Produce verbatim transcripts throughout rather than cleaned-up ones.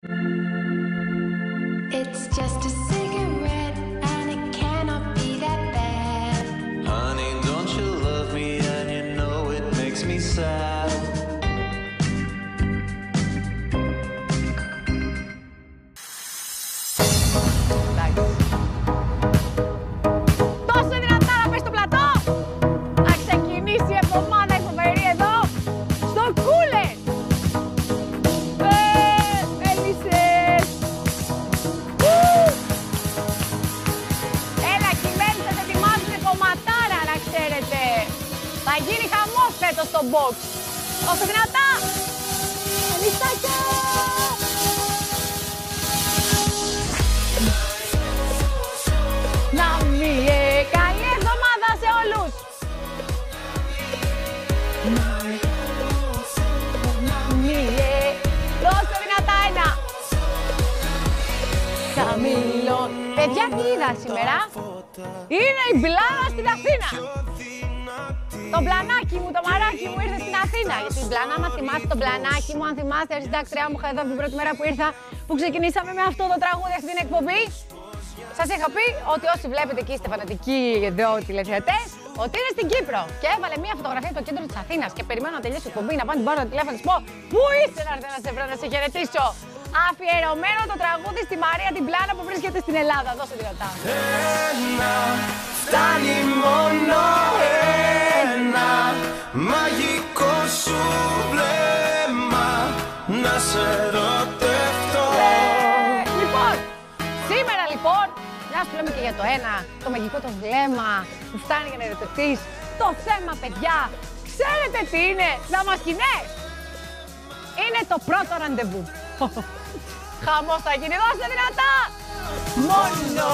It's just a cigarette and it cannot be that bad. Honey, don't you love me and you know it makes me sad. Τόσο δυνατά να πες στο πλατό! Να ξεκινήσει η εβδομάδα η φοβερή εδώ στο Κούλε! Ε, έλυσες! Έλα, κυμαίνετε, ετοιμάζετε κομματάρα, να ξέρετε! Θα γίνει χαμός φέτος στο box! Τόσο δυνατά! Ελισσάκια! Να μην ε, καλή εβδομάδα σε όλους! Να μην ε, δώστε δυνατά ένα! Χαμηλό. Παιδιά, τι είδα σήμερα? Είναι η Μπλάνα στην Αθήνα! Το πλανάκι μου, το μαράκι μου ήρθε στην Αθήνα. Γιατί η Μπλάνα, άμα θυμάστε το πλανάκι μου, αν θυμάστε, η συντάκτριά μου είχα εδώ από την πρώτη μέρα που ήρθα, που ξεκινήσαμε με αυτό το τραγούδι αυτή την εκπομπή. Σας είχα πει ότι όσοι βλέπετε εκεί είστε φανατικοί εδώ τηλεθεατές, ότι είναι στην Κύπρο. Και έβαλε μια φωτογραφία από το κέντρο της Αθήνας και περιμένω να τελειώσει η εκπομπή, να πάω την πάρω το τηλέφωνο να της πω πού είσαι, να έρθω να σε βρω, να σε χαιρετήσω. Αφιερωμένο το τραγούδι στη Μαρία την Πλάνα που βρίσκεται στην Ελλάδα. Δώσε δυνατά. Ένα, φτάνει μόνο ένα μαγικό σου βλέμμα να σε ρωτευτώ. Λοιπόν, σήμερα λοιπόν, μια σου λέμε και για το ένα, το μαγικό το βλέμμα που φτάνει για να ερωτευτείς. Το θέμα, παιδιά, ξέρετε τι είναι, δαμασκηνές. Είναι το πρώτο ραντεβού. Χαμός θα γίνει, δώστε δυνατά! Μόνο!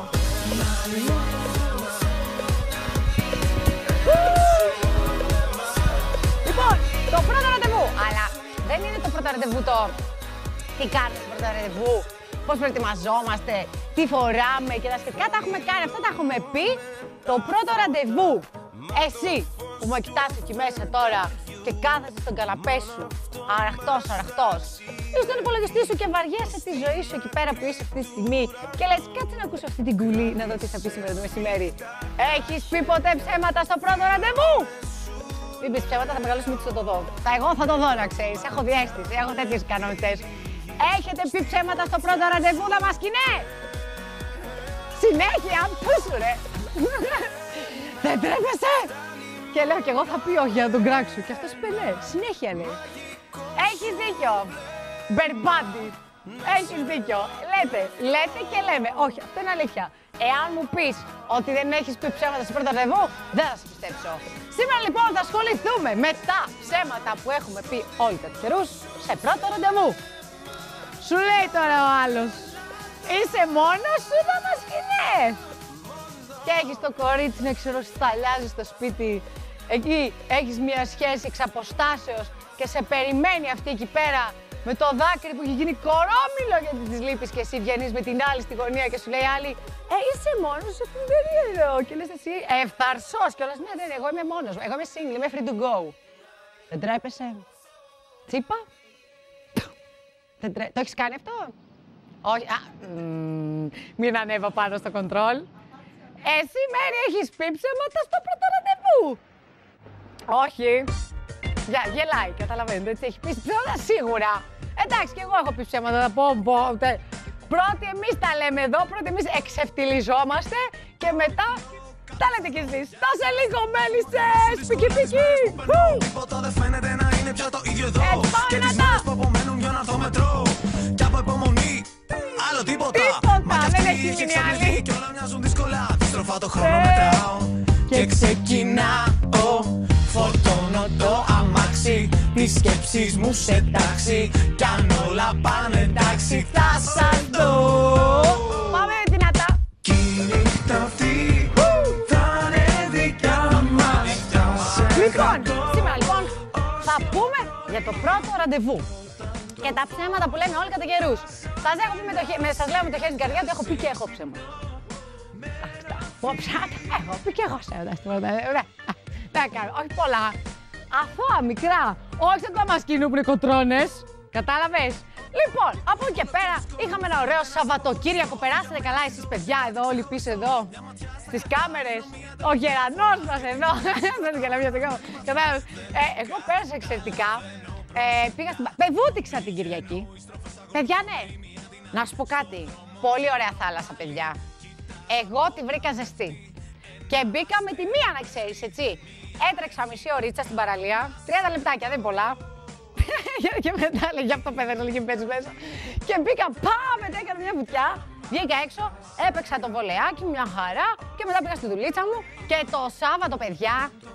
Λοιπόν, το πρώτο ραντεβού, αλλά δεν είναι το πρώτο ραντεβού το τι κάνουμε στο πρώτο ραντεβού, πώς προετοιμαζόμαστε, τι φοράμε και τα σχετικά, τα έχουμε κάνει, αυτά τα έχουμε πει. Το πρώτο ραντεβού, εσύ που με κοιτάς εκεί μέσα τώρα και κάθεσαι στον καναπέ σου, αραχτός, αραχτός, είσαι στον υπολογιστή σου και βαριέσαι τη ζωή σου εκεί πέρα που είσαι αυτή τη στιγμή και λες κάτσε να ακούσω αυτή την κουλή να δω τι θα πει σήμερα το μεσημέρι. Έχεις πει ποτέ ψέματα στο πρώτο ραντεβού? Μην πεις ψέματα, θα μεγαλώσει μύτη στο το δω. Θα εγώ θα το δω, να ξέρεις, έχω διέστηση, έχω τέτοιες ικανότητες. Έχετε πει ψέματα στο πρώτο ραντεβού, δαμασκηνέ? Συνέχεια, πού σου ρε! Δεν τρέπεσαι! Και λέω κι εγώ θα πει όχι για να τον κράξω. Και αυτός είπε ναι, συνέχεια λέει. Έχεις δίκιο. Μπερμπάντι. Έχεις δίκιο. Λέτε, λέτε και λέμε. Όχι, αυτό είναι αλήθεια. Εάν μου πεις ότι δεν έχεις πει ψέματα στο πρώτο ραντεβού, δεν θα σε πιστέψω. Σήμερα λοιπόν θα ασχοληθούμε με τα ψέματα που έχουμε πει όλοι τους καιρούς σε πρώτο ραντεβού. Σου λέει τώρα ο άλλος, είσαι μόνος σου, δαμασκηνέ. Και έχεις το κορίτσι να ξέρω σταλιάζει στο σπίτι. Εκεί έχεις μια σχέση εξ αποστάσεως και σε περιμένει αυτή εκεί πέρα με το δάκρυ που έχει γίνει κορόμιλο γιατί της λείπεις και εσύ βγαίνεις με την άλλη στη γωνία και σου λέει άλλη «Ε, είσαι μόνος σου, δεν είναι εδώ». Και λες εσύ «Ευθαρσός» και όλας «Ναι, ναι, εγώ είμαι μόνος μου, εγώ είμαι single, είμαι free to go». Δεν τρέπεσαι? Τσίπα? Δεν τρέ... Το έχεις κάνει αυτό? Όχι, α, μ, μην ανέβω πάνω στο κοντρόλ. Εσύ, Μέρη, έχεις πει ψέματα στο πρώτο ραντεβού? Όχι. Για, γελάει, καταλαβαίνετε, έτσι, έχει πει ψέματα σίγουρα. Εντάξει, και εγώ έχω πει ψέματα, θα πω, πω, τε. Πρώτοι εμείς τα λέμε εδώ, πρώτοι εμείς εξευτυλιζόμαστε και μετά τα λέτε κι εσείς. Τόσα λίγο, μέλισσες, πικι πικι. Τίποτα δεν φαίνεται να είναι πια το ίδιο εδώ. Έτσι, πάμε και τις μετά. μέρες που απομένουν για να το μετρώ. Κι από υπομονή, άλλο τίποτα. Τίποτα, δεν έχει γίνει άλλη. Κι όλα μοιάζουν δύσκολα, αντίστροφα το χρόνο μετράω. Και ξεκινάω, φορτώνω το αμάξι. Τις σκέψεις μου σε τάξη. Κι αν όλα πάνε εντάξει, θα σας δω. Πάμε δυνατά. Κι η νύχτα αυτή θα είναι δικιά μας. Λοιπόν, σήμερα λοιπόν θα πούμε για το πρώτο ραντεβού. Και τα ψέματα που λέμε όλοι κατά καιρούς. Σας, έχω πει με το, με, σας λέω με το χέρι στην καρδιά ότι έχω πει και έχω ψέματα. Αυτά. Ψέματα έχω πει και εγώ ψέματα. Δεν κάνω, όχι πολλά. Αθώα, μικρά. Όχι σαν τα μασκίνου που είναι κοτρώνες. Κατάλαβες. Λοιπόν, από εκεί και Είχαμε ένα ωραίο Σαββατοκύριακο. Περάσατε καλά εσείς, παιδιά, εδώ, όλοι πίσω εδώ, στις κάμερες. Ο γερανός μας εδώ. Κατάλαβες. Ε, εγώ πέρασα εξαιρετικά. Ε, πήγα στην... Πεβούτηξα την Κυριακή. Παιδιά, ναι. Να σου πω κάτι. Πολύ ωραία θάλασσα, παιδιά. Εγώ τη βρήκα ζεστή. Και μπήκα με τη μία, να ξέρεις, έτσι. Έτρεξα μισή ωρίτσα στην παραλία. τριάντα λεπτάκια, δεν πολλά. Και μετά λέγει αυτό πέθανε, λέγει πέτσι μέσα. Και μπήκα, πάμε, μετά έκανα μια βουτιά. Βγήκα έξω, έπαιξα το βολεάκι, μια χαρά. Και μετά πήγα στη δουλίτσα μου. Και το Σάββατο, παιδιά,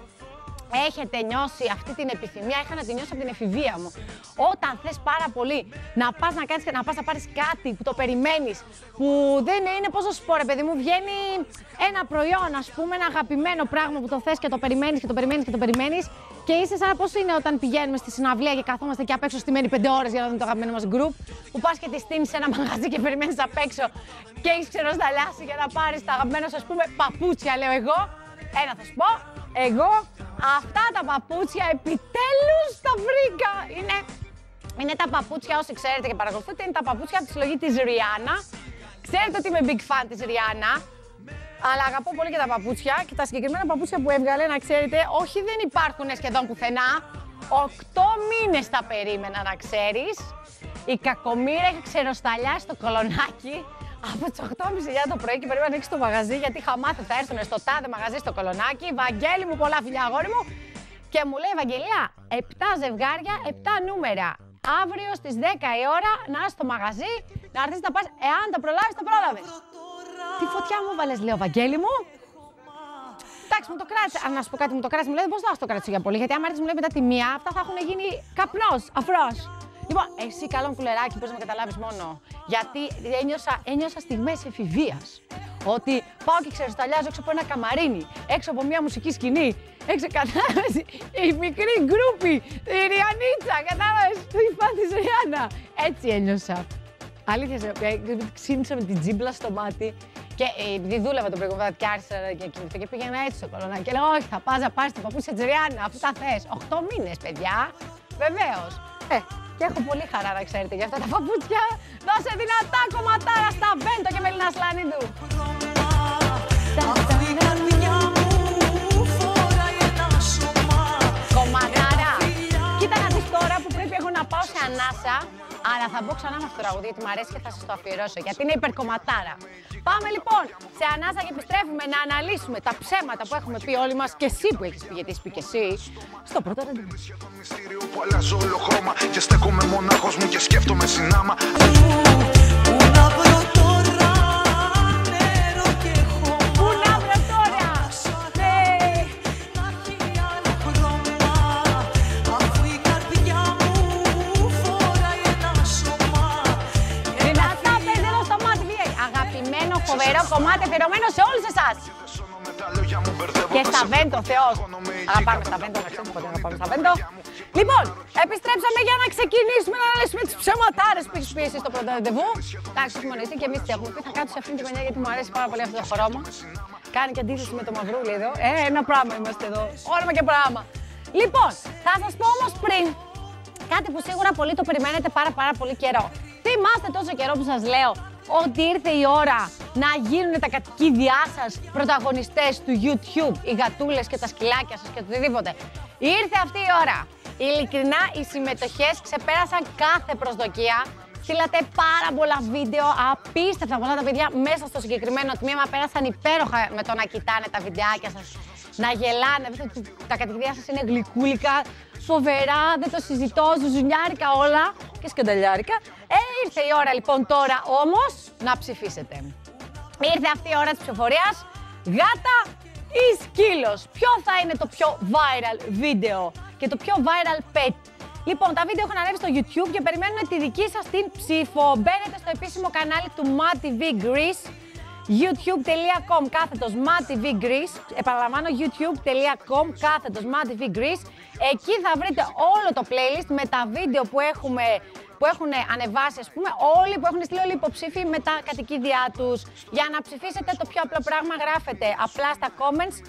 έχετε νιώσει αυτή την επιθυμία, είχα να τη νιώσω από την εφηβεία μου. Όταν θες πάρα πολύ να πας να κάνεις, να πας να πάρεις κάτι που το περιμένεις, που δεν είναι, πώς να σου πω ρε παιδί μου, βγαίνει ένα προϊόν, ας πούμε, ένα αγαπημένο πράγμα που το θες και το περιμένεις και το περιμένεις και το περιμένεις και είσαι σαν πώς είναι όταν πηγαίνουμε στη συναυλία και καθόμαστε και απ' έξω στημένοι πέντε ώρες για να δούμε το αγαπημένο μας γκρουπ, που πας και τη στείνεις σε ένα μαγαζί και περιμένεις απ' έξω και έχεις ξεροσταλιάσει για να πάρεις τα αγαπημένα σου, ας πούμε, παπούτσια, λέω εγώ. Ένα θα σου πω, εγώ αυτά τα παπούτσια επιτέλους τα βρήκα. Είναι, είναι τα παπούτσια, όσοι ξέρετε και παρακολουθείτε, είναι τα παπούτσια από τη συλλογή της Rihanna. Ξέρετε ότι είμαι big fan της Rihanna, αλλά αγαπώ πολύ και τα παπούτσια και τα συγκεκριμένα παπούτσια που έβγαλε, να ξέρετε, όχι δεν υπάρχουν σχεδόν πουθενά. Οκτώ μήνες τα περίμενα, να ξέρεις. Η κακομοίρα έχει ξεροσταλιάσει το κολονάκι. Από τις οκτώ και μισή το πρωί και περίμενα να ανοίξει το μαγαζί, γιατί είχα μάθει θα έρθουν στο τάδε μαγαζί στο Κολονάκι. Βαγγέλη μου, πολλά φιλιά, αγόρι μου. Και μου λέει, Ευαγγελία, επτά ζευγάρια, επτά νούμερα. Αύριο στις δέκα η ώρα να είσαι στο μαγαζί, να έρθεις να πας. Εάν τα προλάβεις, τα πρόλαβες. Τι φωτιά μου βάλες, λέω, Βαγγέλη μου. Εντάξει, μου το κράτησε. Αν να σου πω κάτι, μου το κράτησε, μου λέει, πώς θα το κρατήσω για πολύ. Γιατί άμα έρθεις, μου λέει μετά τη μία, αυτά θα έχουν γίνει καπνός, αφρός. Λοιπόν, εσύ καλό κουλεράκι, πώς να με καταλάβεις μόνο. Γιατί ένιωσα, ένιωσα στιγμές εφηβείας. Ότι πάω και ξεροσταλιάζω έξω από ένα καμαρίνι, έξω από μια μουσική σκηνή. Έξω, κατάλαβες, η μικρή γκρούπη, η Ριανίτσα, κατάλαβες, η φαν της Ριάννα. Έτσι ένιωσα. Αλήθεια, ξύνησα με την τζίμπλα στο μάτι. Και επειδή δούλευα το προηγούμενο και άρχισα να κοιμηθώ και πήγαινα έτσι στο Κολονάκι. Και λέω, όχι, θα πας να πάρεις τα παπούτσια της Ριάννα, αφού τα θες. Οκτώ μήνες, παιδιά. Βεβαίως. Ε, και έχω πολύ χαρά να ξέρετε για αυτά τα παπούτσια. Δώσε δυνατά κομματάρα στα Βέντο και Μελίνα Σλανίδου. Κομματάρα. Κοίτα να δεις τώρα που πρέπει εγώ να πάω σε ανάσα. Αλλά θα μπω ξανά με αυτό το τραγούδι γιατί μου αρέσει και θα σας το αφιερώσω. Γιατί είναι υπερκομματάρα. Πάμε λοιπόν σε ανάσα και επιστρέφουμε να αναλύσουμε τα ψέματα που έχουμε πει όλοι μας και εσύ που έχεις πει, γιατί έχεις πει και εσύ, στο πρώτο ραντεβού. Που αλλάζω όλο χρώμα και στέκομαι μονάχος μου και σκέφτομαι συνάμα. Πού να βρω τώρα νερό και χώμα. Πού να βρω τώρα, ναι. Να έχει άλλο χρώμα. Αφού η καρδιά μου φοράει ένα σώμα. Δυνατά πέντε στο μάτι βγαίνει. Αγαπημένο, φοβερό κομμάτι αφιερωμένο σε όλους εσάς. Και στα Βέντο, Θεός. Αγαπάμε στα Βέντο, να ξέρετε πότε αγαπάμε στα Βέντο. Λοιπόν, επιστρέψαμε για να ξεκινήσουμε να αναλύσουμε τις ψεματάρες που έχεις πει εσύ στο πρώτο ραντεβού. Εντάξει, όχι μόνο εσύ και εμείς τι έχουμε πει. Θα κάτσω σε αυτήν την χρονιά γιατί μου αρέσει πάρα πολύ αυτό το χρώμα. Κάνει και αντίθεση με το μαυρούλι εδώ. Ε, ένα πράγμα είμαστε εδώ. Όνομα και πράγμα. Λοιπόν, θα σας πω όμως πριν κάτι που σίγουρα πολύ το περιμένετε πάρα πάρα πολύ καιρό. Θυμάστε τόσο καιρό που σας λέω ότι ήρθε η ώρα να γίνουν τα κατοικίδια σας πρωταγωνιστές του YouTube, οι γατούλες και τα σκυλάκια σας και οτιδήποτε. Ήρθε αυτή η ώρα. Ειλικρινά, οι συμμετοχές ξεπέρασαν κάθε προσδοκία. Στείλατε πάρα πολλά βίντεο, απίστευτα πολλά τα παιδιά μέσα στο συγκεκριμένο τμήμα. Πέρασαν υπέροχα με το να κοιτάνε τα βιντεάκια σας, να γελάνε. Τα κατοικίδια σας είναι γλυκούλικα, φοβερά, δεν το συζητώ, ζουζουνιάρικα όλα και σκανταλιάρικα. Ε, ήρθε η ώρα λοιπόν τώρα όμως να ψηφίσετε. Ήρθε αυτή η ώρα της ψηφοφορίας. Γάτα ή σκύλος? Ποιο θα είναι το πιο viral βίντεο και το πιο viral pet? Λοιπόν, τα βίντεο έχουν ανέβει στο YouTube και περιμένουν τη δική σας την ψήφο. Μπαίνετε στο επίσημο κανάλι του MadTV Greece, youtube.com κάθετος MadTV Greece. Επαναλαμβάνω, youtube.com κάθετος MadTV Greece. Εκεί θα βρείτε όλο το playlist με τα βίντεο που έχουμε που έχουν ανεβάσει, ας πούμε, όλοι που έχουν στείλει όλοι οι υποψήφοι με τα κατοικίδια τους. Για να ψηφίσετε το πιο απλό πράγμα, γράφετε απλά στα comments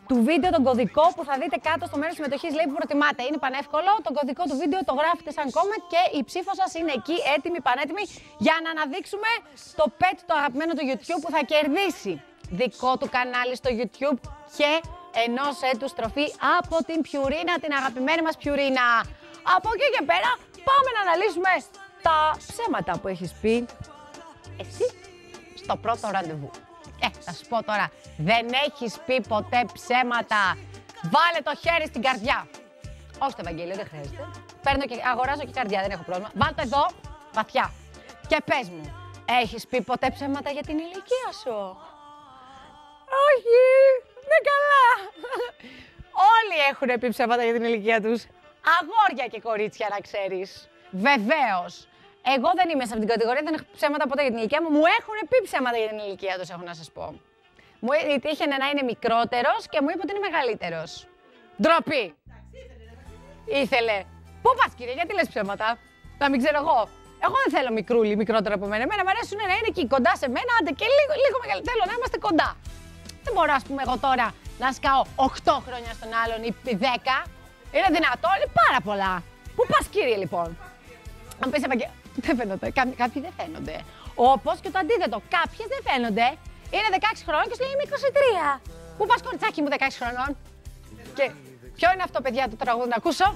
του βίντεο τον κωδικό που θα δείτε κάτω στο μέρος συμμετοχής, λέει που προτιμάτε. Είναι πανεύκολο. Τον κωδικό του βίντεο το γράφετε σαν comment και η ψήφος σας είναι εκεί, έτοιμη, πανέτοιμη, για να αναδείξουμε το pet, το αγαπημένο του YouTube, που θα κερδίσει δικό του κανάλι στο YouTube και ενός έτους τροφή από την Πιουρίνα, την αγαπημένη μας Πιουρίνα. Από εκεί και πέρα πάμε να αναλύσουμε τα ψέματα που έχεις πει εσύ στο πρώτο ραντεβού. Ε, θα σου πω τώρα, δεν έχεις πει ποτέ ψέματα. Βάλε το χέρι στην καρδιά. Όχι στο Ευαγγέλιο, δεν χρειάζεται. Παίρνω και αγοράζω και καρδιά, δεν έχω πρόβλημα. Βάλτε εδώ, βαθιά. Και πες μου, έχεις πει ποτέ ψέματα για την ηλικία σου? Όχι, δεν καλά. Όλοι έχουν πει ψέματα για την ηλικία τους. Αγόρια και κορίτσια, να ξέρεις. Βεβαίως. Εγώ δεν είμαι σε αυτήν την κατηγορία, δεν έχω ψέματα ποτέ για την ηλικία μου. Μου έχουν πει ψέματα για την ηλικία τους, έχω να σας πω. Μου τύχαινε να είναι μικρότερος και μου είπε ότι είναι μεγαλύτερος. Ντροπή. Ήθελε. Πού πας, κύριε, γιατί λες ψέματα? Να μην ξέρω εγώ. Εγώ δεν θέλω μικρούλι, μικρότερο από μένα. Εμένα μου αρέσουν να είναι εκεί κοντά σε μένα, άντε και λίγο, λίγο μεγαλύτερο. Θέλω να είμαστε κοντά. Δεν μπορώ, ας πούμε, εγώ τώρα να σκάω οκτώ χρόνια στον άλλον ή δέκα. Είναι δυνατό, είναι πάρα πολλά. Πού πας, κύριε, λοιπόν? Αν πεις Ευαγγέλιο, δεν φαίνονται. Κά, κάποιοι δεν φαίνονται. Όπως και το αντίθετο. Κάποιες δεν φαίνονται. Είναι δεκαέξι χρονών και σου λέει είμαι είκοσι τρία. Πού πας, κοριτσάκι μου, δεκαέξι χρονών? Και ποιο είναι αυτό, παιδιά, το τραγούδι να ακούσω?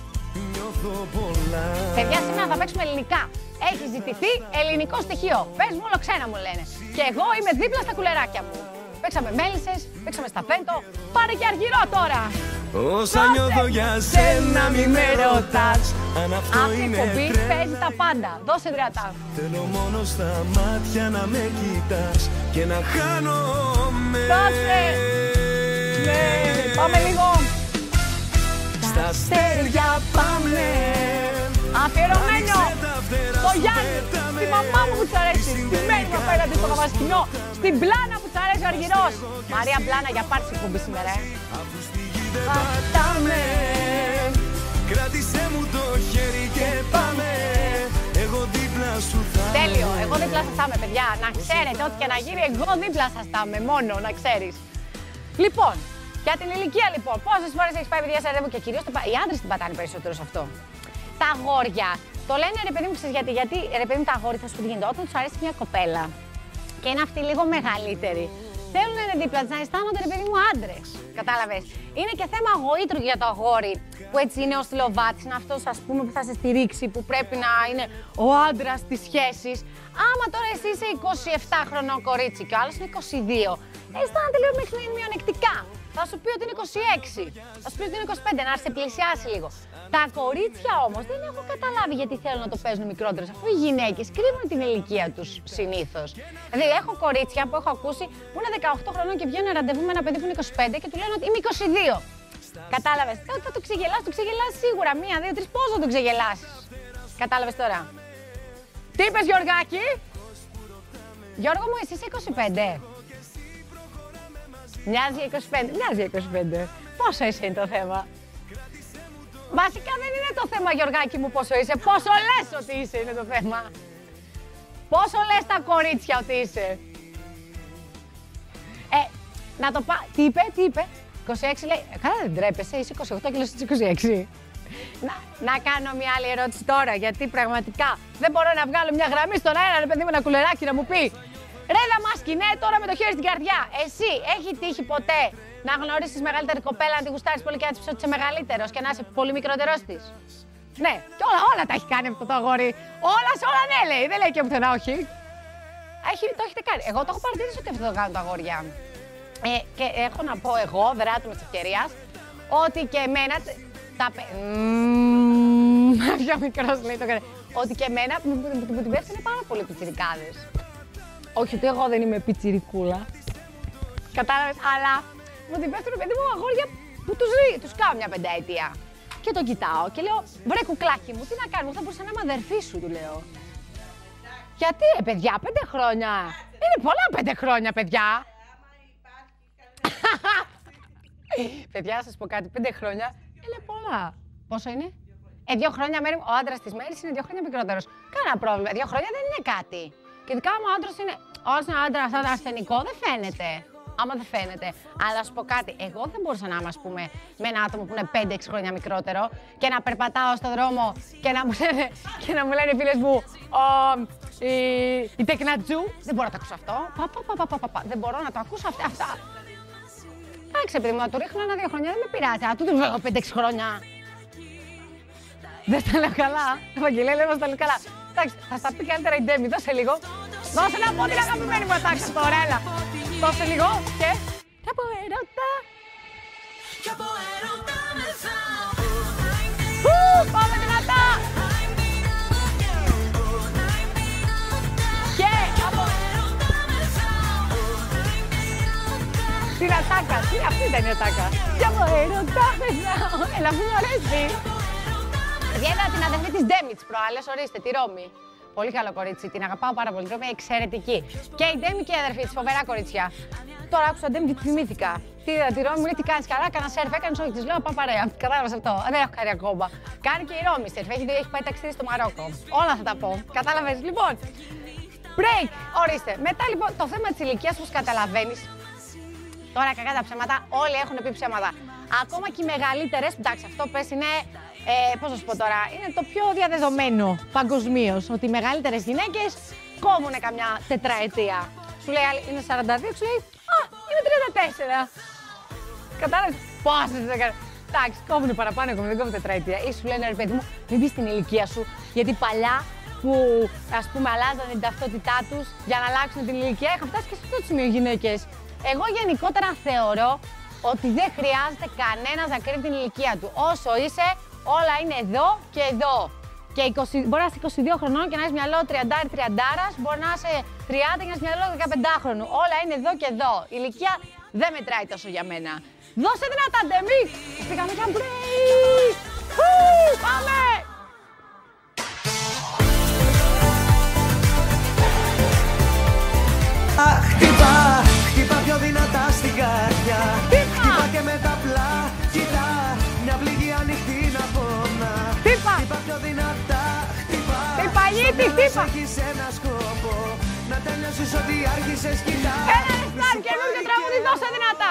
Παιδιά, σήμερα θα παίξουμε ελληνικά. Έχει ζητηθεί ελληνικό στοιχείο. Πες μου, όλο ξένα μου λένε. Και εγώ είμαι δίπλα στα κουλεράκια μου. Παίξαμε μέλισσες, παίξαμε σταφέντο. Πάρε και αργυρό τώρα. Όσα νιώθω για σένα μη με ρωτάς. Αν αυτό αυτή η είναι εκπομπή τρέλα, παίζει τα πάντα. Δώσε δυνατά. θέλω μόνο στα μάτια να με κοιτάς και να χάνομαι. Δώσε. Ναι, πάμε λίγο. Στα αστέρια πάμε. Αφιερωμένο στο Γιάννη, στη μαμά μου που της αρέσει, στη Μένη μου απέναντι στο Καβασκινό, στην Πλάνα που της αρέσει ο Αργυρός. Μαρία Πλάνα, για πάρτι εκπομπή σήμερα, ε. Αφού στη γη δεν πατάμε, κράτησέ μου το χέρι και πάμε. Εγώ δίπλα σου θα είμαι. Τέλειο, εγώ δίπλα σας θα είμαι, παιδιά. Να ξέρετε, ό,τι και να γίνει, εγώ δίπλα σας θα είμαι, μόνο να ξέρεις. Λοιπόν, για την ηλικία λοιπόν, πόσες φορές έχεις πάει παιδιά σε ραντεβού? Και κυρίως οι άντρες την πατάνε περισσότερο σε αυτό. Τα αγόρια το λένε ρε παιδί μου, ξέρεις γιατί? Γιατί ρε παιδί μου, τα αγόρια θα σου πει τι γίνεται. Όταν τους αρέσει μια κοπέλα και είναι αυτή λίγο μεγαλύτερη, θέλουν να είναι δίπλα της, να αισθάνονται ρε παιδί μου άντρες. Κατάλαβες. Είναι και θέμα γοήτρου για το αγόρι που έτσι είναι ο στυλοβάτης, είναι αυτός ας πούμε που θα σε στηρίξει, που πρέπει να είναι ο άντρας της σχέσης. Άμα τώρα εσύ είσαι είκοσι επτά χρονών κορίτσι και ο άλλος είναι είκοσι δύο, αισθάνεται λίγο μειονεκτικά. Θα σου πει ότι είναι είκοσι έξι, θα σου πει ότι είναι είκοσι πέντε, να σε πλησιάσει λίγο. Τα κορίτσια όμως δεν έχω καταλάβει γιατί θέλουν να το παίζουν μικρότερες, αφού οι γυναίκες κρύβουν την ηλικία τους συνήθως. Δηλαδή, έχω κορίτσια που έχω ακούσει που είναι δεκαοκτώ χρονών και βγαίνουν ραντεβού με ένα παιδί που είναι είκοσι πέντε και του λένε ότι είμαι είκοσι δύο. Κατάλαβες. Ότι θα το ξεγελάσεις, το ξεγελάσεις σίγουρα. Μία, δύο, τρεις, πώς θα το ξεγελάσεις? Κατάλαβες τώρα. Τι είπες, Γιωργάκη? Γιώργο μου, εσύ είσαι είκοσι πέντε. Μοιάζει είκοσι πέντε. Μοιάζει είκοσι πέντε. Πόσο είσαι είναι το θέμα? Βασικά δεν είναι το θέμα, Γιωργάκη μου, πόσο είσαι. Πόσο λες ότι είσαι είναι το θέμα. Πόσο λες τα κορίτσια ότι είσαι? Ε, να το πά... Τι είπε, τι είπε? είκοσι έξι λέει. Καλά δεν τρέπεσαι, είσαι είκοσι οκτώ και λες είσαι είκοσι έξι. Να, να κάνω μια άλλη ερώτηση τώρα, γιατί πραγματικά δεν μπορώ να βγάλω μια γραμμή στον αέρα, ρε παιδί μου, ένα κουλεράκι να μου πει ρε Δαμάσκη, ναι, τώρα με το χέρι στην καρδιά. Εσύ, έχει τύχει ποτέ να γνωρίσεις μεγαλύτερη κοπέλα, να τη γουστάρεις πολύ και να της πεις ότι είσαι μεγαλύτερος και να είσαι πολύ μικρότερός της? Ναι, και όλα, όλα τα έχει κάνει αυτό το αγόρι. Όλα σε όλα ναι λέει, δεν λέει και πουθενά όχι. Έχει, το έχετε κάνει. Εγώ το έχω παρατηρήσει ότι αυτό το κάνουν τα αγόρια. Ε, και έχω να πω εγώ, δράτω με της ευκαιρίας, ότι και εμένα. Τα πε... Μμμ, πιο μικρός λέει το κάνει. Ότι και εμένα μου την πέφτουν πάρα πολύ πιτσιρικάδες. Όχι ότι εγώ δεν είμαι πιτσιρικούλα. Κατάλαβες, αλλά μου την πέφτουν παιδί μου αγόρια που τους, τους κάω μια πενταετία. Και τον κοιτάω και λέω, βρε κουκλάκι μου, τι να κάνουμε, θα μπορούσα να είμαι αδερφή σου, του λέω. Γιατί, ε, παιδιά, πέντε χρόνια. Είναι πολλά πέντε χρόνια, παιδιά. Παιδιά, να σας πω κάτι, πέντε χρόνια είναι πολλά. Πόσο είναι? Ε, δύο χρόνια, ο άντρας της Μέρης είναι δύο χρόνια μικρότερος. Κάνα πρόβλημα, δύο χρόνια δεν είναι κάτι. Και ειδικά άμα ο άντρας είναι, όσο είναι άντρας, άντρας ασθενικό, δεν φαίνεται. άμα δεν φαίνεται. Αλλά να σου πω κάτι, εγώ δεν μπορούσα να είμαι, ας πούμε, με ένα άτομο που είναι πέντε έξι χρόνια μικρότερο και να περπατάω στον δρόμο και να μου λένε, και να μου λένε οι φίλες μου, ο, η, η τεκνατζού. Δεν μπορώ να το ακούσω αυτό. Πα, πα, πα, πα, πα, πα. Δεν μπορώ να το ακούσω αυτά. αυτά. Εντάξει, επειδή μου να του ρίχνω ένα-δύο χρόνια δεν με πειράζει. Αλλά του δεν ξέρω πέντε έξι χρόνια. Δεν στα λέω καλά. Ευαγγελία, λέω να στα λέω καλά. Εντάξει, θα στα πει καλύτερα η Ντέμι. Δώσε λίγο. Δώσε να πω την αγαπημένη μου ατάκα τώρα, έλα. Δώσε λίγο και... Κι από έρωτα. Ου, πάμε δυνατά. Και από... Την ατάκα, τι αυτή ήταν η ατάκα. Κι από έρωτα μεθάω. Έλα, αφού μου αρέσει. Βγαίνω την αδερφή της Ντέμι τις προάλλες, ορίστε, τη Ρώμη. Πολύ καλό κορίτσι, την αγαπάω πάρα πολύ. Ρώμη εξαιρετική. Και η Ντέμι και η αδερφή της, φοβερά κορίτσια. Τώρα άκουσα Ντέμι και τη θυμήθηκα. Τι είδα τη Ρώμη, μου λέει τι κάνεις καλά, κάνα σερφ, έκανες όχι, της λέω πάω παρέα. Κατάλαβες αυτό, δεν έχω κάνει ακόμα. Κάνει και η Ρώμη σερφ, έχει, έχει πάει ταξίδι στο Μαρόκο. Όλα θα τα πω. Κατάλαβες, λοιπόν. Break, ορίστε. Μετά λοιπόν το θέμα της ηλικίας, όπως καταλαβαίνεις. Τώρα κακά τα ψέματα, όλοι έχουν πει ψέματα. Ακόμα και οι μεγαλύτερες, εντάξει, αυτό πες είναι. Ε, πώς να σου πω τώρα, είναι το πιο διαδεδομένο παγκοσμίως. Ότι οι μεγαλύτερες γυναίκες κόβουνε καμιά τετραετία. Σου λέει άλλη είναι σαράντα δύο, σου λέει α, είναι τριάντα τέσσερα. Κατάλαβες πόσες έκανε. Εντάξει, κόβουνε παραπάνω, ακόμα δεν κόβουν τετραετία. Ή σου λένε ρε παιδί μου, μην πεις την ηλικία σου. Γιατί παλιά που ας πούμε αλλάζανε την ταυτότητά τους για να αλλάξουν την ηλικία, είχαν φτάσει και σε αυτό το σημείο οι γυναίκες. Εγώ γενικότερα θεωρώ ότι δεν χρειάζεται κανένας να κρύβει την ηλικία του. Όσο είσαι, όλα είναι εδώ και εδώ. Και είκοσι, μπορεί να είσαι είκοσι δύο χρονών και να έχεις μυαλό τριάντα τριάντα, μπορεί να είσαι τριάντα και να έχεις μυαλό δεκαπέντε χρονών. Όλα είναι εδώ και εδώ. Η ηλικία δεν μετράει τόσο για μένα. Δώσε δυνατά, Ντέμι! Πήγαμε για break! Πάμε! Χτύπα, χτύπα πιο δυνατά στην καρδιά. Χτύπα και με τα πλά, κοιτά, μια πληγή ανοιχτή να πονά. Χτύπα, χτύπα πιο δυνατά, χτύπα. Χτύπα, γήτη, χτύπα. Έχεις ένα σκοπό, να τέλειωσεις ό,τι άρχισες, κοιτά. Ένα ρεστάρ, καινούργιο τραγούδι, δώσε δυνατά.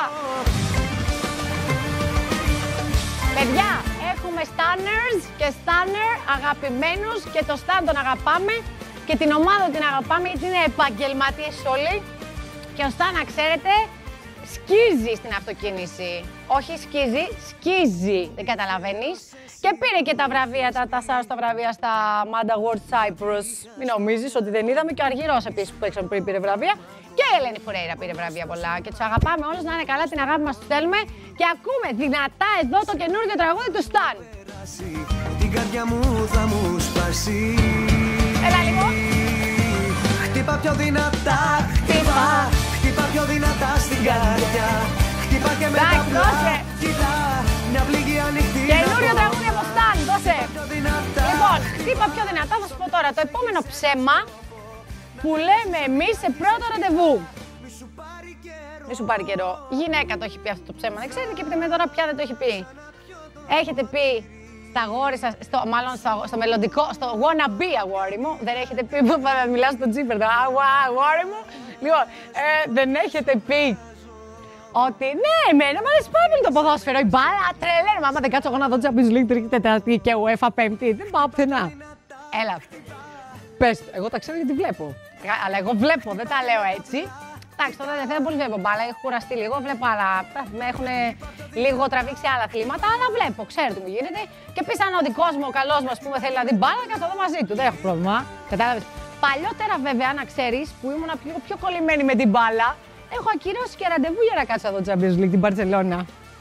Παιδιά, έχουμε Stanners και Stanner αγαπημένους και το Stan τον αγαπάμε και την ομάδα την αγαπάμε γιατί είναι επαγγελματίες όλοι και ο Stan, να ξέρετε, σκίζει στην αυτοκίνηση. Όχι σκίζει, σκίζει, δεν καταλαβαίνεις. Και πήρε και τα βραβεία, τα τέσσερα στα βραβεία στα Mad Awards Cyprus. Μην νομίζεις ότι δεν είδαμε, και ο Αργυρός επίσης που έξω πριν πήρε βραβεία. Και η Ελένη Φουρέιρα πήρε βραβεία πολλά. Και τους αγαπάμε όλους, να είναι καλά, την αγάπη μας τους θέλουμε. Και ακούμε δυνατά εδώ το καινούργιο τραγούδι του Stan. Την καρδιά μου θα μου σπάσει. Έλα λίγο. Χτύπα πιο δυνατά, χτύπα. Χτύπα πιο δυνατά στην καρδιά. Χτύπα και με τα πλά, κοιτά, μια πληγή ανοιχτή. Καινούριο τραγούδι από Stan, δώσε. Λοιπόν, χτύπα πιο δυνατά, θα σου πω τώρα. Το επόμενο ψέμα που λέμε εμείς σε πρώτο ραντεβού. Μη σου πάρει καιρό. Η γυναίκα το έχει πει αυτό το ψέμα, δεν ξέρετε, και πείτε με τώρα πια δεν το έχει πει. Έχετε πει στα αγόρι σας, στο, μάλλον στο, στο μελλοντικό, στο wanna be αγόρι μου, δεν έχετε πει, που θα μιλάω στον Τζίπερ, το αγόρι μου. Λοιπόν, ε, δεν έχετε πει ότι ναι, εμένα μου αρέσει πάρα πολύ το ποδόσφαιρο, η μπάλα, τρελαίνομαι. Άμα δεν κάτσω εγώ να δω Champions League τρίτη, τετάρτη και UEFA πέμπτη, δεν πάω πουθενά. Έλα. Πες, εγώ τα ξέρω γιατί βλέπω. Αλλά εγώ βλέπω, δεν τα λέω έτσι. Εντάξει, τώρα δεν θέλω πολύ βλέπω μπάλα, έχω κουραστεί λίγο, βλέπω άλλα. Με έχουν λίγο τραβήξει άλλα αθλήματα, αλλά βλέπω, ξέρω τι μου γίνεται. Και επίσης, αν ο δικός μου, ο καλός μου, ας πούμε, θέλει να δει μπάλα, κάτσω εδώ μαζί του. Δεν έχω πρόβλημα. Κατάλαβες. Παλιότερα, βέβαια, να ξέρεις, που ήμουν πιο, πιο κολλημένη με την μπάλα, έχω ακυρώσει και ραντεβού για να κάτσω εδώ Champions League την Μπαρσελόνα.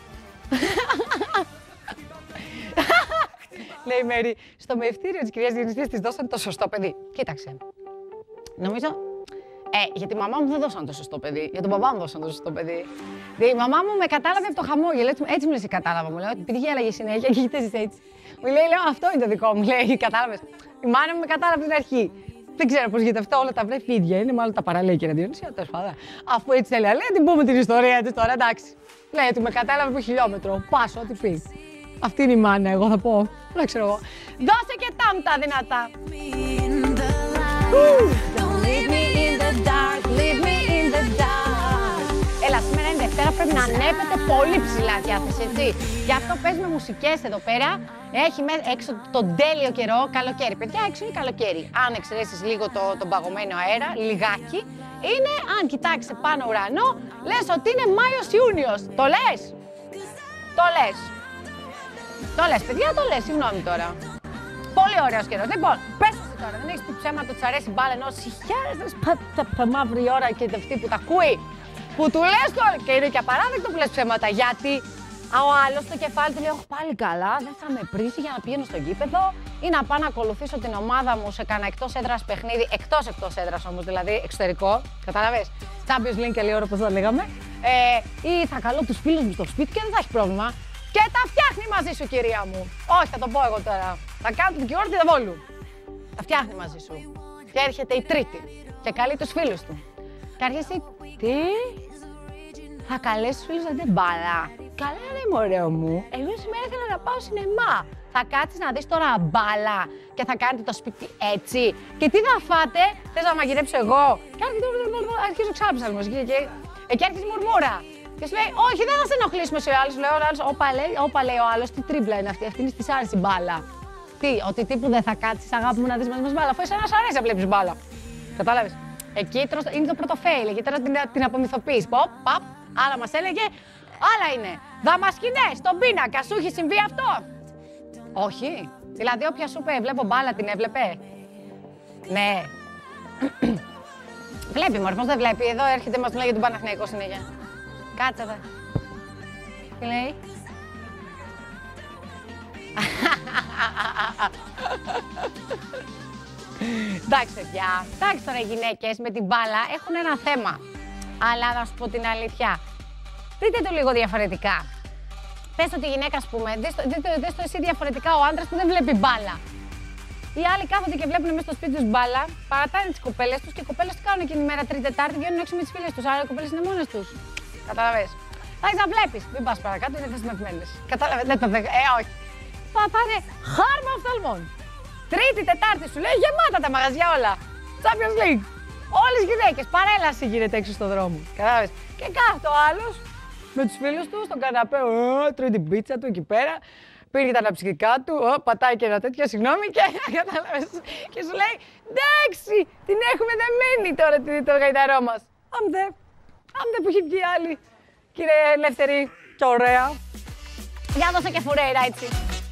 Λέει η Μέρη, στο μεευτήριο της κυρίας Διονυσίας της δώσαν το σωστό παιδί. Κοίταξε. Νομίζω. Ε, για τη μαμά μου δεν δώσαν το σωστό παιδί. Για τον μπαμπά μου δώσαν το σωστό παιδί. Η μαμά μου με κατάλαβε από το χαμόγελο. Έτσι, έτσι μου λες, κατάλαβα. Μου λέει, επειδή γέλαγε συνέχεια και κοιτάζει έτσι. Μου λέει, λέω, αυτό είναι το δικό μου. Λέει, κατάλαβε. Η μάνα μου με κατάλαβε από την αρχή. Δεν ξέρω πώς γίνεται αυτό, όλα τα βρέφη ίδια είναι. Μάλλον τα παραλέει και η Διονυσία, τέλος πάντων. Αφού έτσι θέλει, λέει, την πούμε την ιστορία της τώρα, εντάξει. Λέει ότι με κατάλαβε από χιλιόμετρο. Πάσο, ό,τι πει. Αυτή είναι η μάνα, εγώ θα πω. Δεν ξέρω εγώ. Δώσε και τάμ τα δυνατά. Don't leave me in the dark, leave me in the dark. Έλα, βλέπετε πολύ ψηλά διάθεση, έτσι. Γι' αυτό παίζουμε μουσικές εδώ πέρα. Έχει έξω τον τέλειο καιρό, καλοκαίρι. Παιδιά, έξω είναι καλοκαίρι. Αν εξαιρέσεις λίγο το, τον παγωμένο αέρα, λιγάκι, είναι, αν κοιτάξεις πάνω ουρανό, λες ότι είναι Μάιος-Ιούνιος. Το λες? Το λες. Το λες, παιδιά, το λες, συγγνώμη τώρα. Πολύ ωραίος καιρός. Λοιπόν, πες εσύ τώρα, δεν έχεις πει ψέμα, του αρέσει μπάλα, ενώ συγχαίρεσες τα μαύρη ώρα και αυτή που τα ακούει. Που του λες τώρα, και είναι και απαράδεκτο που λες ψέματα, γιατί ο άλλος στο κεφάλι του λέει: όχι, πάλι καλά, δεν θα με πρίσει για να πηγαίνω στο γήπεδο ή να πάω να ακολουθήσω την ομάδα μου σε κανένα εκτός έδρας παιχνίδι, εκτός εκτός έδρας όμως, δηλαδή εξωτερικό. Κατάλαβες? Champions League και λίγο όπως θα λέγαμε. Ε, ή θα καλώ τους φίλους μου στο σπίτι και δεν θα έχει πρόβλημα. Και τα φτιάχνει μαζί σου, κυρία μου. Όχι, θα το πω εγώ τώρα. Θα κάνω την Κιόρτη Δεβόλου. Τα φτιάχνει μαζί σου. Και έρχεται η Τρίτη και καλεί τους φίλους του. Και αρχίσει, τι, θα καλέσει τους φίλους να δείτε μπάλα. Καλά ρε μωρέο μου, εγώ σήμερα ήθελα να πάω σινεμά. Θα κάτσεις να δεις τώρα μπάλα και θα κάνετε το σπίτι έτσι. Και τι θα φάτε, θες να μαγειρέψω εγώ. Και αρχίζω ξάψαλμος και εκεί άρχισε μουρμούρα. Και σου λέει, όχι, δεν θα σε ενοχλήσουμε σε ο άλλος. Λέω, ο άλλος, όπα λέει, όπα λέει ο άλλος, τι τρίμπλα είναι αυτή, αυτή είναι στη άρεσε μπάλα. Τι, ότι τύπου δεν θα κάτσεις, αγάπη μου, να δεις μαζί μας μπάλα, αφού εσένα σ' αρέσει να βλέπεις μπάλα. Κατάλαβες? Εκεί είναι το πρώτο fail, εκεί τώρα την, την απομυθοποιείς. Ποπ, παπ, άλλα μας έλεγε, άλλα είναι. Δαμασκηνές, στον πίνακα, σου έχει συμβεί αυτό? Όχι. Δηλαδή, όποια σου είπε, βλέπω μπάλα, την έβλεπε. Ναι. Βλέπει, μορφός δεν βλέπει. Εδώ έρχεται, μας μιλάει για τον Παναθηναϊκό συνέχεια. Κάτσε εδώ. Τι λέει? Εντάξει, παιδιά. Εντάξει τώρα οι γυναίκες με την μπάλα έχουν ένα θέμα. Αλλά να σου πω την αλήθεια. Δείτε το λίγο διαφορετικά. Πες ότι η γυναίκα, ας πούμε, δες το, δες το, δες το εσύ διαφορετικά ο άντρας που δεν βλέπει μπάλα. Οι άλλοι κάθονται και βλέπουν μέσα στο σπίτι τους μπάλα, παρατάνε τις κοπέλες τους και οι κοπέλες τι κάνουν εκείνη τη μέρα, Τρίτη, Τετάρτη, βγαίνουν έξω με τις φίλες τους. Άρα οι κοπέλες είναι μόνες τους. Καταλαβες? Θα έχεις να βλέπεις. Μην πας παρακάτω, είναι δεσμευμένες. Κατάλαβες? Δεν το δέχομαι. Ε, όχι. Θα πάνε χάρμα οφθαλμών. Τρίτη, Τετάρτη σου λέει γεμάτα τα μαγαζιά όλα. Champions League. Όλες οι γυναίκες. Παρέλαση γίνεται έξω στον δρόμο. Κατάλαβες? Και κάθεται ο άλλος με τους φίλους του στον καναπέ. Ω, τρώει την πίτσα του εκεί πέρα. Πήρε τα αναψυκτικά του. Ω, πατάει και ένα τέτοιο, συγγνώμη. Και, κατάλαβες, και σου λέει εντάξει, την έχουμε δεμένη τώρα το γαϊταρό μας. Αμδε. Αμδε που έχει βγει άλλη. Κύριε Ελεύθερη, και ωραία. Για δώσε και φουρέιρα έτσι.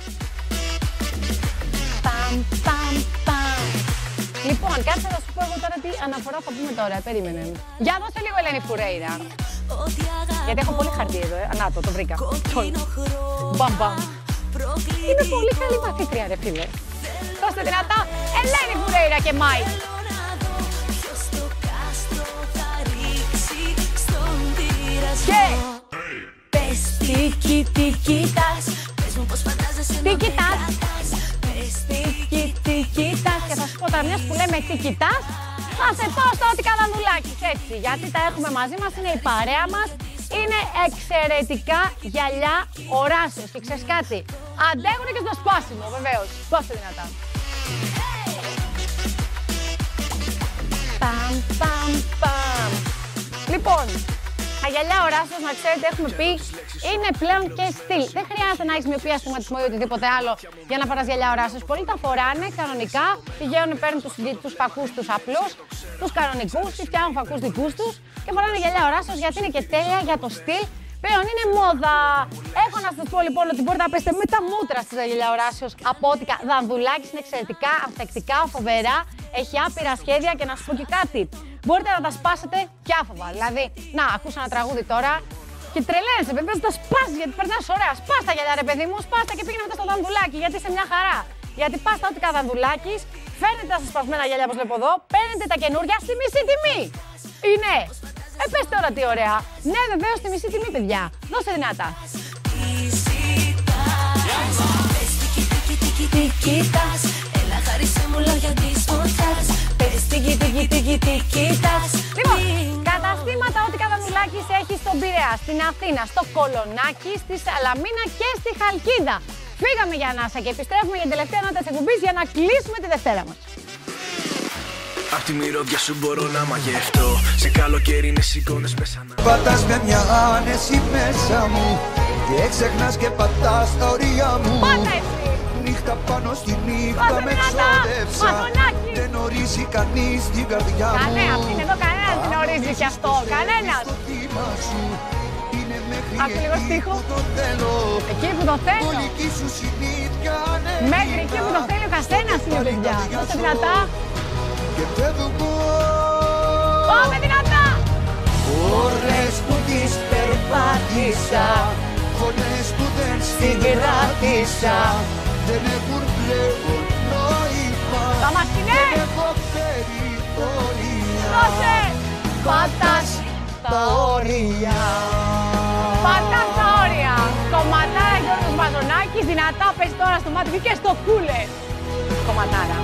Παμ, παμ, παμ. Λοιπόν, κάτσε να σου πω εγώ τώρα τι αναφορά θα πούμε τώρα. Περίμενε. Για δώσε λίγο Ελένη Φουρέιρα. Γιατί έχω πολύ χαρτί εδώ, ε. Να το, το βρήκα. Μπαμ, μπαμ. Είναι πολύ καλή μαθήτρια, ρε φίλε. Δώστε δυνατά Ελένη Φουρέιρα και Μάικ. Και πες τι, τι κοιτάς. Τι κοιτάς. Τι, τι κοιτάς. Και θα σου πω τώρα μιας που λέμε τι κοιτάς, θα σε πω στο ότι Καδανδουλάκης, έτσι. Γιατί τα έχουμε μαζί μας, είναι η παρέα μας. Είναι εξαιρετικά γυαλιά οράσεως. Και ξέρεις κάτι, αντέχουνε και στο σπάσιμο, βεβαίως. Δώστε δυνατά. Παμ, παμ, παμ. Λοιπόν, τα γυαλιά οράσεως, να ξέρετε, έχουμε πει, είναι πλέον και στυλ. Δεν χρειάζεται να έχεις μοιοπία, ασθηματισμό ή οτιδήποτε άλλο για να φοράς γυαλιά οράσεως. Πολλοί τα φοράνε κανονικά, πηγαίνουν, παίρνουν τους, τους φακούς τους απλούς, τους κανονικούς, ή φτιάχνουν φακούς δικούς τους και φοράνε γυαλιά οράσεως γιατί είναι και τέλεια για το στυλ. Πλέον είναι μόδα. Έχω να σας πω λοιπόν ότι μπορείτε να πέσετε με τα μούτρα στις γυαλιά οράσεως από ό,τι Δανδουλάκης, είναι εξαιρετικά, ανθεκτικά, φοβερά, έχει άπειρα σχέδια και να σου πω και κάτι. Μπορείτε να τα σπάσετε και άφοβα. Δηλαδή, να, ακούσα ένα τραγούδι τώρα και τρελαίνεσαι, παιδί, να τα σπάσεις γιατί περνάς ωραία. Σπάς τα γυαλιά, ρε παιδί μου, σπάς τα και πήγαινε μετά στο Δανδουλάκι γιατί είσαι μια χαρά. Γιατί πας τα ό,τι Δανδουλάκης, φέρνετε τα σπασμένα γυαλιά όπως βλέπω εδώ, παίρνετε τα καινούργια στη μισή τιμή. Είναι. Ε, πες τώρα τι ωραία. Ναι, βεβαίως στη μισή τιμή, παιδιά. Δώσε δυνατά. Τι κοιτάς, έλα χάρισε μου λόγια της φωτιάς. Πες τι τίκι τίκι τι κοιτάς. Λοιπόν, καταστήματα ό,τι Καδανδουλάκης έχει στον Πειραιά, στην Αθήνα, στο Κολονάκι, στη Σαλαμίνα και στη Χαλκίδα. Φύγαμε για ανάσα και επιστρέφουμε για την τελευταία νότα της εκπομπής για να κλείσουμε τη Δευτέρα μας. Απ' τη μυρωδιά σου μπορώ να μαγευτώ. Σε καλοκαίρι με σηκώνες μέσα να... Πατάς με μια άνεση μέσα μου και ξεχνάς και πατάς τα ωριά μου. Πάτα εσύ! Νύχτα πάνω στη νύχτα Πάτε με δυνατά! ξόδεψα. Μαθονάκι! Δεν ορίζει κανείς την καρδιά μου. Κανένα, αυτή είναι εδώ, κανένας δεν ορίζει κι αυτό, κανένας! Άκου λίγο στίχο. Εκεί που το θέλω. Μέχρι εκεί που το θέλει ο καθένας είναι, παιδιά. Δώστε δυνατά. Πάμε δυνατά. Ώρες που τις περπάτησα, φωνές που δεν συγκράτησα, δεν έχουν πλέον νόημα. Τα μασκινέ. Δεν έχω περιθώρια. Δώσε. Πατάς τα όρια. Πατάς τα όρια. Κομματάρα Γιώργος Μαζονάκης, δυνατά πες τώρα στο μάτι και στο κούλε. Κομματάρα.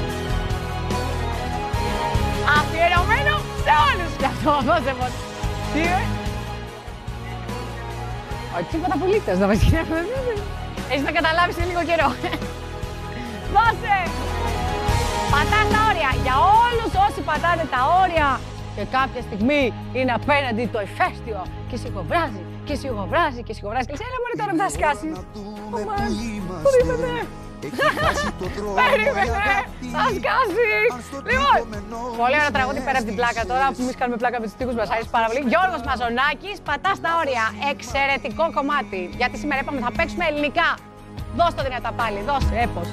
Αφιερωμένο σε όλους κι αυτό. Δώσε μου. Τι είναι. Όχι τίποτα απολύτως, να βασιλεύουμε. Έχεις να καταλάβεις σε λίγο καιρό. Δώσε. Πατάς τα όρια. Για όλους όσοι πατάτε τα όρια και κάποια στιγμή είναι απέναντι το ηφαίστειο και σιγοβράζει και σιγοβράζει και σιγοβράζει. Και έλα μωρέ τώρα να σκάσεις. Περίμενε. Περίμενε. Θα σκάσει. Λοιπόν, πολύ ωραίο τραγούδι πέρα από την πλάκα τώρα που εμείς κάνουμε πλάκα με τους στίχους μας, αρέσει πάρα πολύ. Γιώργος Μαζονάκης, πατάς τα όρια. Εξαιρετικό κομμάτι. Γιατί σήμερα είπαμε θα παίξουμε ελληνικά. Δώσ' το δυνατά πάλι, δώσε, έπος.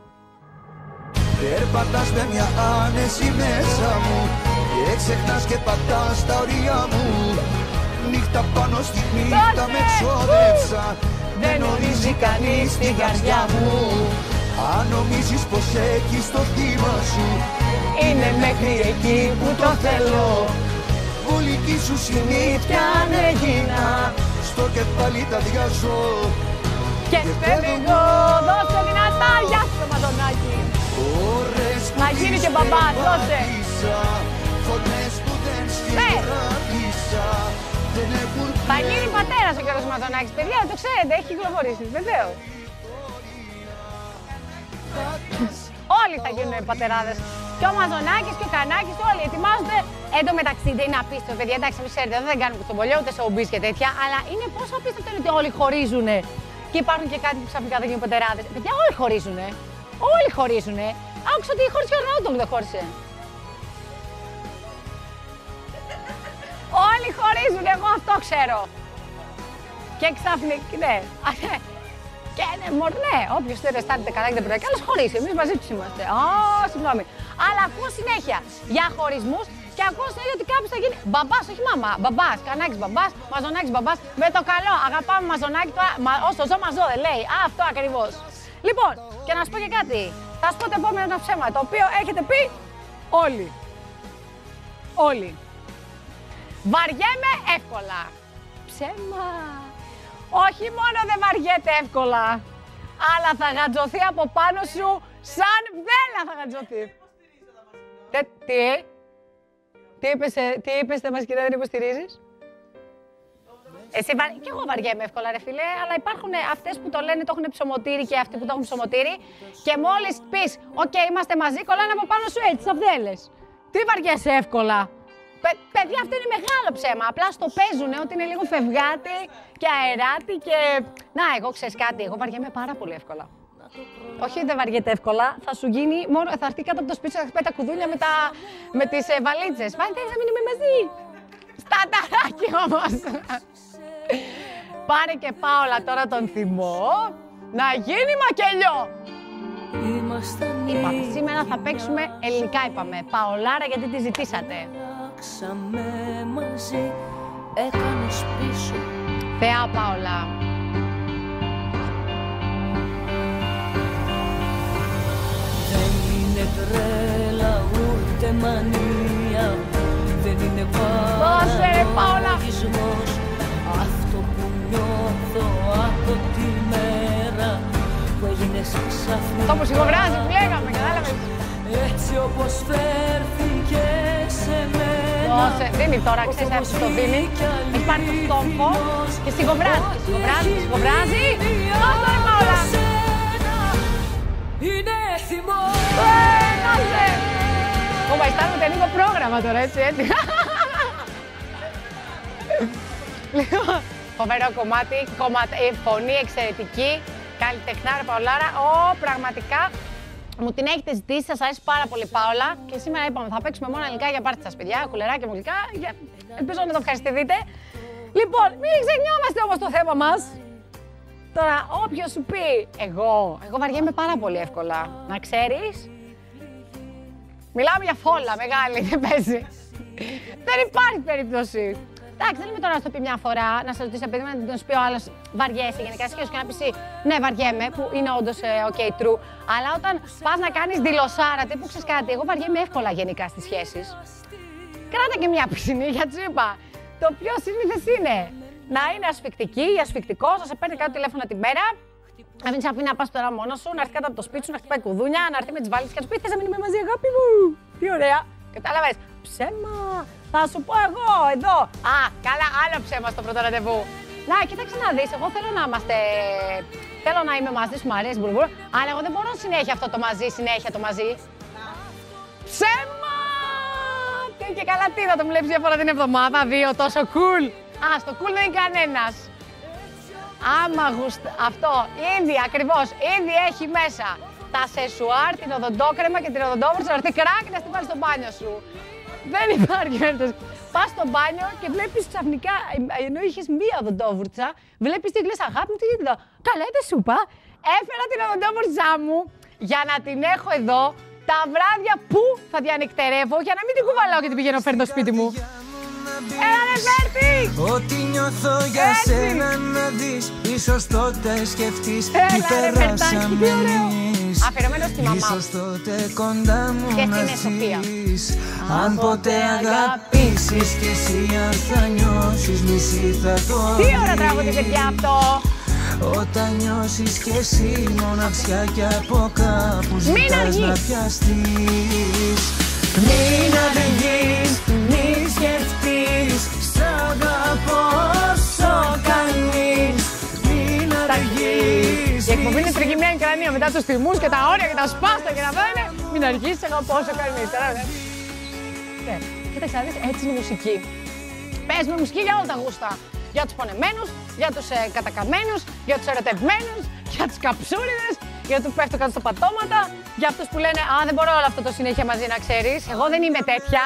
Περπατάς με μια άνεση μέσα μου και ξεχνάς και πατάς τα ωριά μου. Νύχτα πάνω στη νύχτα με ξόδεψα, δεν ορίζει κανείς την καρδιά μου. Αν νομίζεις πως έχεις το θύμα σου, είναι μέχρι εκεί που το θέλω. βολική σου συνήθεια αν έγινα, στο κεφάλι τα διάζω Και φεύγω, δώσε δυνατά, γεια σου το Μαζονάκι. Να γίνει και μπαμπά, δώσε. Ναι. Θα γίνει πατέρας ο Γιώργος Μαζονάκης, παιδιά, το ξέρετε, έχει κυκλοφορήσει, βεβαίως. Όλοι θα γίνουν πατεράδες. Και ο Μαζονάκης και ο Κανάκης, όλοι ετοιμάζονται. Εν τω μεταξύ δεν είναι απίστευτο, παιδιά. Εντάξει, μην ξέρετε, δεν κάνουμε κουτσομπολιό ούτε showbiz και τέτοια, αλλά είναι πόσο απίστευτο είναι ότι όλοι χωρίζουνε. Και υπάρχουν και κάτι που ξαφνικά δεν γίνουν πατεράδες. Παιδιά, όλοι χωρίζουνε. Όλοι χωρίζουνε. Άκουσα ότι χώρισε ο Ρονάλντο, δεν χώρισε. Όλοι χωρίζουνε, εγώ αυτό ξέρω. Και ξαφνικά, ναι. Και ναι, μωρ, ναι, όποιος δεν αισθάνεται καλά και δεν πρέπει, άλλος χωρίσει. Εμείς μαζί τους είμαστε. Α, συγγνώμη. Αλλά ακούω συνέχεια για χωρισμούς και ακούω συνέχεια ότι κάποιος θα γίνει μπαμπάς, όχι μάμα. Μπαμπάς, Κανάκης μπαμπάς, Μαζονάκης μπαμπάς. Με το καλό, αγαπάμε Μαζονάκη τώρα. Μα, όσο ζω, μα ζω, δεν λέει. Α, αυτό ακριβώς. Λοιπόν, και να σου πω και κάτι. Θα σου πω το επόμενο ένα ψέμα, το οποίο έχετε πει όλοι. Όλοι. Βαριέμαι εύκολα. Ψέμα. Όχι μόνο δεν βαριέται εύκολα, αλλά θα γατζωθεί από πάνω σου σαν βέλα θα γατζωθεί. Τε, τι, τι είπες, τι είπες, δεν μας κυρία, δεν υποστηρίζεις. Εσύ βα... Κι εγώ βαριέμαι εύκολα ρε φίλε, αλλά υπάρχουν αυτές που το λένε, το έχουν ψωμοτήρι και αυτοί που το έχουν ψωμοτήρι και μόλις πεις, οκ, okay, είμαστε μαζί, κολλάνε από πάνω σου έτσι, σαβδέλες. Τι βαριέσαι εύκολα. Παι, παιδιά, αυτό είναι μεγάλο ψέμα. Απλά στο παίζουνε ότι είναι λίγο φευγάτη και αεράτη και... Να, εγώ ξέρεις κάτι, εγώ βαριέμαι πάρα πολύ εύκολα. Όχι, δεν βαριέται εύκολα, θα σου γίνει μόνο, θα έρθει κάτω από το σπίτι σου, θα χτυπάει τα κουδούνια με, τα, με τις ε, βαλίτσες. Πάλι θέλεις να μείνουμε μαζί. Σταταράκι όμως. Πάρε και Πάολα τώρα τον θυμό, να γίνει μακελιό. Είπαμε, σήμερα θα παίξουμε ελληνικά, είπαμε. Παολάρα, γιατί τη ζητήσατε. Μαζί, έκανες πίσω. Θεά Πάολα. Δεν είναι τρέλα ούτε μανία, δεν είναι παραγισμός. Αυτό που νιώθω από τη μέρα που έγινες ξαφνικά. Αυτό που σιγοβράζει που λέγαμε, κατάλαβες. Έτσι όπως φέρθηκε σε μένα. Δώσε, δίνει τώρα, ξέρεις αυτό το δίνει. Έχει πάρει το στόμφο και σιγοβράζει. Σιγοβράζει, σιγοβράζει. Δώσε ρε Πάολα. Είναι θυμός. Ε, δώσε. Ωπα, αισθάνομαι λίγο πρόγραμμα τώρα, έτσι, έτσι. Λοιπόν, φοβερό κομμάτι, κομμάτι, φωνή εξαιρετική, καλλιτεχνάρα Παολάρα. Ω, πραγματικά μου την έχετε ζητήσει, σας αρέσει πάρα πολύ Πάολα. Και σήμερα είπαμε, θα παίξουμε μόνο ελληνικά για πάρτι σας, παιδιά. Κουλεράκια μου γλυκά. Για... Ελπίζω να το ευχαριστηθείτε. Λοιπόν, μην ξεχνιόμαστε όμως το θέμα μας. Τώρα, όποιος σου πει, εγώ, εγώ βαριέμαι πάρα πολύ εύκολα. Να ξέρεις, μιλάμε για φόλα μεγάλη, δεν παίζει. Δεν υπάρχει περίπτωση. Εντάξει, δεν είμαι τώρα να σου πει μια φορά, να σε ρωτήσει παιδί μου να σου πει ο άλλος βαριέσαι γενικά σχέση και να πει ναι, βαριέμαι, που είναι όντως ε, ok, true. Αλλά όταν πας να κάνεις δηλωσάρα, τύπου ξέρεις κάτι, εγώ βαριέμαι εύκολα γενικά στις σχέσεις. Κράτα και μια πισινή, γιατί σου είπα, το πιο σύνηθες είναι να είναι ασφικτική ή ασφικτικός, να σε παίρνει κάτι τηλέφωνο τη μέρα, να μην σε αφήνει να πας τώρα μόνος σου, να έρθει κάτω από το σπίτι σου, να χτυπάει κουδούνια, να έρθει με τις βαλίτσες και να σου πει θες να μείνουμε μαζί, αγάπη μου. Τι ωραία. Κατάλαβες. Ψέμα. Θα σου πω εγώ εδώ. Α, καλά, άλλο ψέμα στο πρώτο ραντεβού. Να, κοίταξε να δεις, εγώ θέλω να είμαστε. Θέλω να είμαι μαζί σου, μου αρέσει, μπουρμπουρ, αλλά εγώ δεν μπορώ συνέχεια αυτό το μαζί, συνέχεια το μαζί. Ψέμα! Τι και καλά, τι θα το βλέπεις μια φορά την εβδομάδα, δύο, τόσο cool. Α, στο cool δεν είναι κανένας. Άμα γουστα... Αυτό, ήδη ακριβώς, ήδη έχει μέσα τα σεσουάρ, την οδοντόκρεμα και την οδοντόβουρτσα να έρθει κράκ να στην βάλει στο μπάνιο σου. Δεν υπάρχει περίπτωση. Πας στο μπάνιο και βλέπεις ξαφνικά, ενώ είχες μία οδοντόβουρτσα, βλέπεις τι λες, αγάπη μου, τι γίνεται εδώ. Καλά, δεν σου είπα. Έφερα την οδοντόβουρτσά μου για να την έχω εδώ τα βράδια που θα διανυκτερεύω για να μην την κουβαλάω και την πηγαίνω φέρνω στο σπίτι μου. Έλα ρε Βέρτη! Ό,τι νιώθω για σένα να δεις, ίσως τότε σκεφτείς τι περάσαμε εμείς. Αφιερωμένο στη μαμά. Ίσως τότε κοντά μου και να στην Σοφία. Αν ποτέ αγαπήσεις κι εσύ αν θα νιώσεις μισή θα το τι ώρα τραγούδι παιδιά αυτό! Όταν νιώσεις κι εσύ μοναξιά κι από κάπου ζητάς να πιαστείς. Μην αργείς, μη σκεφτείς, σ' αγαπώ όσο κάνεις. Μην αργείς. Η εκπομπή είναι τριγυμμένη κρανία μετά τους τιμούς και τα όρια και τα σπάστα και να δω μην αργείς, σ' αγαπώ όσο κάνεις. Ναι, κοίταξε να δεις, έτσι είναι η μουσική. Παίζουμε μουσική για όλα τα γούστα. Για τους πονεμένους, για τους ε, κατακαμμένους, για τους ερωτευμένους, για τους καψούριδες, για τους που πέφτουν κάτω στα πατώματα, για αυτούς που λένε «Α, δεν μπορώ όλο αυτό το συνέχεια μαζί να ξέρεις, εγώ δεν είμαι τέτοια».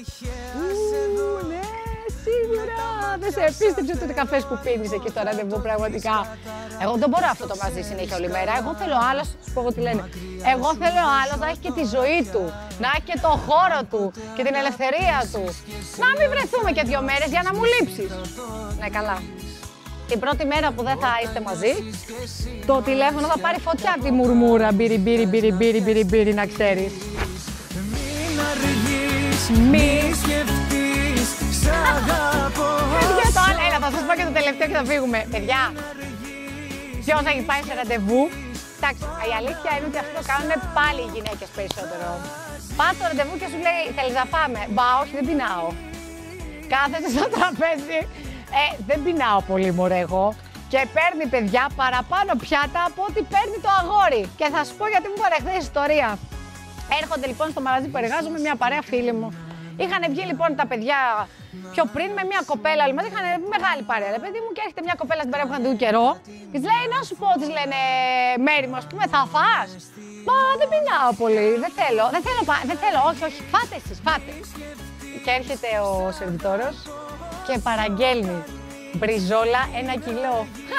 Ου, ναι, σίγουρα, δεν σε επίστεψε ούτε καφές που πίνεις εκεί στο ραντεβού πραγματικά. Εγώ δεν μπορώ αυτό το μαζί συνέχεια όλη μέρα, εγώ θέλω άλλος, σου πω εγώ τι λένε, εγώ θέλω άλλος να έχει και τη ζωή του, να έχει και το χώρο του και την ελευθερία του. Να μην βρεθούμε και δύο μέρες για να μου λείψεις. Ναι, καλά. Την πρώτη μέρα που δεν θα είστε μαζί, το τηλέφωνο θα πάρει φωτιά από τη μουρμούρα. Μπύρι, μπύρι, μπύρι, μπύρι, μπύρι, μπύρι, να ξέρεις. Μην αργείς, μη σκεφτείς, σ' αγαπώ. Έλα, θα σας πω και το τελευταίο και θα φύγουμε. Παιδιά, ποιος θα έχει πάει σε ραντεβού. Εντάξει, η αλήθεια είναι ότι αυτό το κάνουν πάλι οι γυναίκες περισσότερο. Πας στο ραντεβού και σου λέει, θέλεις να πάμε. Μπα, όχι, δεν πεινάω. Κάθεσαι στο τραπέζι. Ε, δεν πεινάω πολύ μωρέ εγώ και παίρνει παιδιά παραπάνω πιάτα από ό,τι παίρνει το αγόρι. Και θα σου πω γιατί μου είπα χθες ιστορία. Έρχονται λοιπόν στο μαγαζί που εργάζομαι μια παρέα φίλη μου. Είχαν βγει λοιπόν τα παιδιά πιο πριν με μια κοπέλα, όλοι μαζί είχαν μεγάλη παρέα. Ρε παιδί μου, και έρχεται μια κοπέλα στην παρέα που είχαν δει καιρό. Τη λέει να σου πω, τη λένε μέρη μου, α πούμε, θα φας. Μα δεν πεινάω πολύ, δεν θέλω, δεν θέλω, δεν θέλω, όχι, όχι, φάτε εσείς, φάτε. Και έρχεται ο σερβιτόρος και παραγγέλνει μπριζόλα ένα κιλό.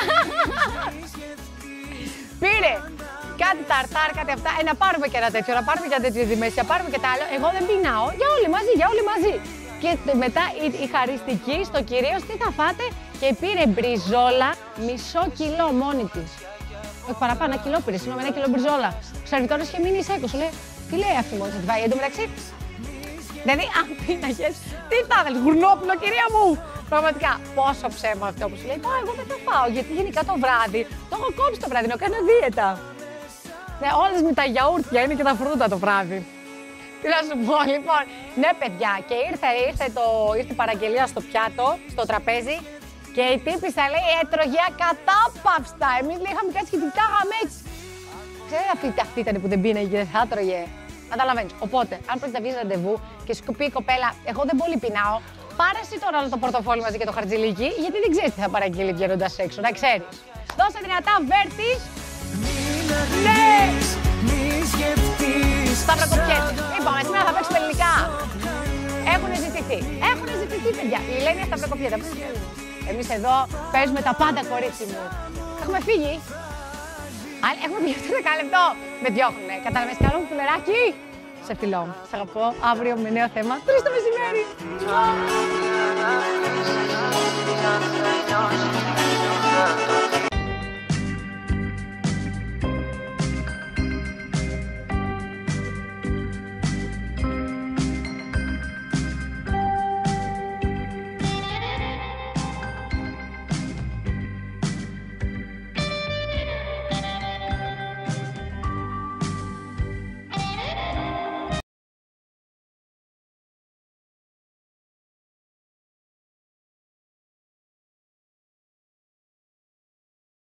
Πήρε κάτι ταρτάρ, κάτι αυτά. Ε, να πάρουμε και ένα τέτοιο, να πάρουμε και ένα τέτοιο δημέσια, να πάρουμε και τα άλλο. Εγώ δεν πεινάω. Για όλοι μαζί, για όλοι μαζί. Και μετά η, η χαριστική στο κυρίως τι θα φάτε και πήρε μπριζόλα μισό κιλό μόνη της. Όχι παραπάνω, ένα κιλό πήρε, συγγνώμη, ένα κιλό μπριζόλα. Ο σερβιτόρος είχε μείνει σέκο, σου λέει, τι λέει αυτή μόνη της, εν τω μεταξύ. Δηλαδή, αν πίναγες, τι θα ήθελες, γουρνόπουλο, κυρία μου! Πραγματικά, πόσο ψέμα αυτό που σου λέει, Μα εγώ δεν θα φάω, γιατί γενικά το βράδυ, το έχω κόψει το βράδυ, να κάνω δίαιτα. Ναι, όλες με τα γιαούρτια είναι και τα φρούτα το βράδυ. Τι να σου πω, λοιπόν. Ναι, παιδιά, και ήρθε, ήρθε, το, ήρθε η παραγγελία στο πιάτο, στο τραπέζι, και η τύπισσα λέει, έτρωγε ακατάπαυστα. Εμείς είχαμε κάτι και την τάγαμε έτσι. Ξέρετε, αυτή, αυτή ήταν που δεν πίναγε και δεν θα έτρωγε. Καταλαβαίνεις. Οπότε, αν πρόκειται να βγεις ραντεβού και σου πει η κοπέλα, εγώ δεν πολύ πεινάω, πάρε εσύ τώρα όλο το πορτοφόλι μαζί και το χαρτζηλίκι, γιατί δεν ξέρεις τι θα παραγγείλει βγαίνοντας έξω, να ξέρεις. Δώσε δυνατά, Βέρτης. Ναι! Σταυροκοπιέται. Λοιπόν, σήμερα θα παίξουμε ελληνικά. Έχουν ζητηθεί. Έχουν ζητηθεί, παιδιά. Η Ελένη Σταυροκοπιέται. Εμείς εδώ παίζουμε τα πάντα, κορίτσι μου. Έχουμε φύγει. Α, έχουμε φύγει αυτό το δεκάλεπτο. Με διώχνουνε. Κατάλαβες, καλό μου πουλεράκι. Σε φιλώ. Σ' αγαπώ. Αύριο με νέο θέμα. Τρεις το μεσημέρι. Τσουά.